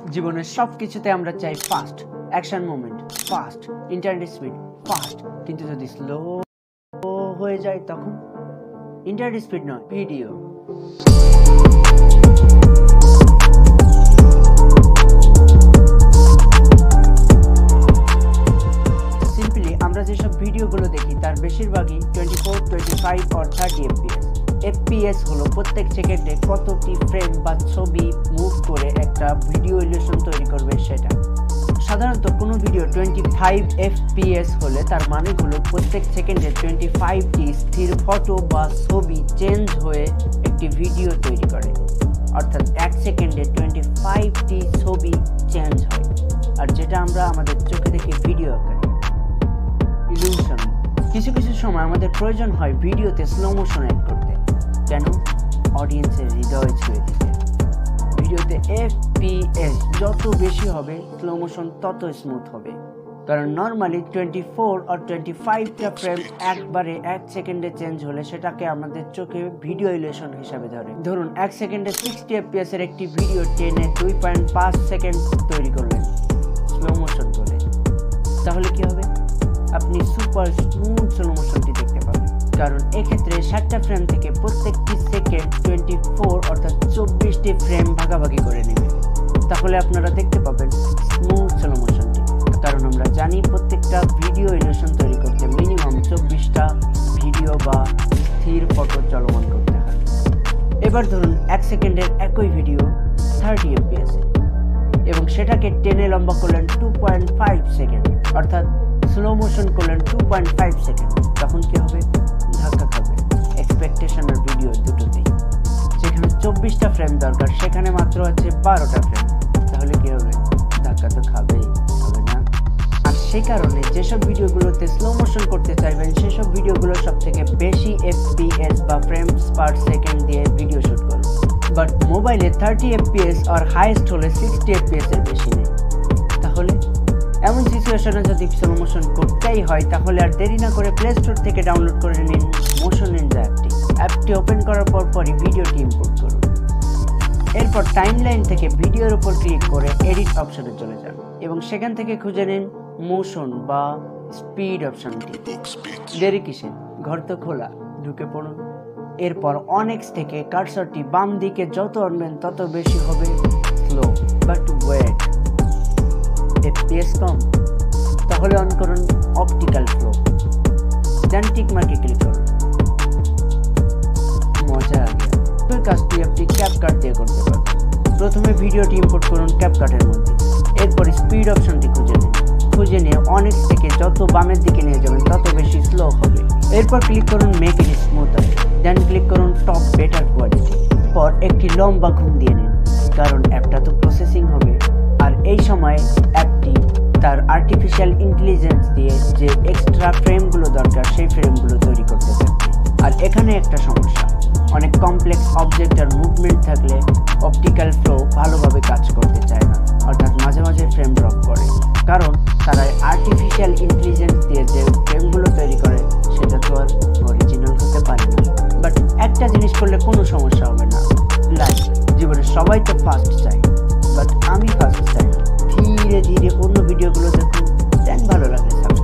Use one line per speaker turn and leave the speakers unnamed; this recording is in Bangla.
জীবনের সবকিছুতে আমরা চাই fast action movement, fast internet speed, fast, কিন্তু যদি স্লো হয়ে যায় তখন ইন্টারনেট স্পিড নয়, ভিডিও। সিম্পলি আমরা যেসব ভিডিওগুলো দেখি তার বেশিরভাগই 24, 25 or 30 FPS। FPS হলো প্রত্যেক সেকেন্ডে কতটি ফ্রেম বা ছবি মুভ করে একটা ভিডিও ইলিউশন তৈরি করবে সেটা। সাধারণত কোনো ভিডিও 25 FPS হলে তার মানে হলো প্রত্যেক সেকেন্ডে 25টি স্থির ফটো বা ছবি চেঞ্জ হয়ে একটি ভিডিও তৈরি করে, অর্থাৎ এক সেকেন্ডে 25টি ছবি চেঞ্জ হয়, আর যেটা আমরা আমাদের চোখে দেখি ভিডিও আকারে। ইলিউশন কিছু কিছু সময় আমাদের প্রয়োজন হয় ভিডিওতে স্লো মোশন অ্যাড করতে। কেন? অডিয়েন্সের হৃদয় ছুঁয়ে দিতে। ভিডিওতে FPS যত বেশি হবে স্লো মোশন তত স্মুথ হবে, কারণ নর্মালি 24 or 25টা ফ্রেম একবারে এক সেকেন্ডে চেঞ্জ হলে সেটাকে আমাদের চোখে ভিডিও ইলিউশন হিসাবে ধরে। ধরুন এক সেকেন্ডে 60 FPS এর একটি ভিডিও টেনে 2.5 সেকেন্ড তৈরি করলেন স্লো মোশন করে, তাহলে কি হবে? আপনি সুপার স্মুথ স্লো মোশনটি দেখতে পাবেন, কারণ এক্ষেত্রে 60টা ফ্রেম থেকে প্রত্যেকটি সেকেন্ড 24 অর্থাৎ 24টি ফ্রেম ভাগাভাগি করে নেবে, তাহলে আপনারা দেখতে পাবেন স্মুথ স্লো মোশনটি। কারণ আমরা জানি প্রত্যেকটা ভিডিও ইলিউশন তৈরি করতে মিনিমাম 24টা ভিডিও বা স্থির ফটো চলমান করতে হয়। এবার ধরুন এক সেকেন্ডের একই ভিডিও 30 FPS এবং সেটাকে টেনে লম্বা করলেন 2.5 সেকেন্ড, অর্থাৎ স্লো মোশন করলেন 2.5 সেকেন্ড, তখন কি হবে? ধাক্কা খাবে এক্সপেকটেশন আর ভিডিও দুটোতেই। যেখানে 24টা ফ্রেম দরকার সেখানে মাত্র আছে 12টা ফ্রেম, তাহলে কি হবে? ধাক্কা তো খাবেই, হবে না? আর সেই কারণে যেসব ভিডিওগুলোতে স্লো মোশন করতে চাইবেন সেসব ভিডিওগুলো সব থেকে বেশি FPS বা ফ্রেমস পার সেকেন্ড দিয়ে ভিডিও শুট করুন। বাট মোবাইলে 30 FPS আর হাইয়েস্ট হলে 60 FPS এর বেশি নেই। তাহলে এমন সিচুয়েশনে যদি স্লো মোশন করতেই হয় তাহলে আর দেরি না করে প্লে স্টোর থেকে ডাউনলোড করে নিন মোশন অ্যাপটি। অ্যাপটি ওপেন করার পরই ভিডিওটি ইম্পোর্ট করুন। এরপর টাইমলাইন থেকে ভিডিওর উপর ক্লিক করে এডিট অপশনে চলে যান এবং সেখান থেকে খুঁজে নিন মোশন বা স্পিড অপশনটি। দেরি কিসে? ঘর তো খোলা, ঢুকে পড়ুন। এরপর অনেক্স থেকে কার্সরটি বাম দিকে যত আনবেন তত বেশি হবে স্লো। বাট ওয়েট, FPS কম? তাহলে অন করুন অপটিক্যাল ফ্লো, দেন টিক মার্কে ক্লিক করুন। মজা আগে ওই কাজটি আপনি ক্যাপকাট দিয়ে করতে পারবেন। প্রথমে ভিডিওটি ইম্পোর্ট করুন ক্যাপকাটের মধ্যে, এরপর স্পিড অপশনটি খুঁজে নিয়ে অনেক্স থেকে যত বামের দিকে নিয়ে যাবেন তত বেশি স্লো হবে। এরপর ক্লিক করুন make it smoother, then click করুন টপ বেটার কোয়ালিটি। পর একটি লম্বা ঘুম দিয়ে নিন, কারণ অ্যাপটা তো প্রসেসিং হবে, আর এই সময় অ্যাপটি তার আর্টিফিশিয়াল ইন্টেলিজেন্স দিয়ে যে এক্সট্রা ফ্রেমগুলো দরকার সেই ফ্রেমগুলো তৈরি করতে থাকবে। আর এখানে একটা সমস্যা, অনেক কমপ্লেক্স অবজেক্ট আর মুভমেন্ট থাকলে অপটিক্যাল ফ্লো ভালোভাবে কাজ করতে চায় না, অর্থাৎ মাঝে মাঝে ফ্রেম ড্রপ করে, কারণ তারা আর্টিফিশিয়াল ইন্টেলিজেন্স দিয়ে যে ফ্রেমগুলো তৈরি করে সেটা তো আর অরিজিনাল হতে পারে না। বাট একটা জিনিস করলে কোনো সমস্যা হবে না, লাইক জীবনে সবাই তো ফাস্ট চায়, বাট আমি ফাস্ট চাই। ধীরে ধীরে অন্য ভিডিওগুলো দেখুন, দেন ভালো লাগে।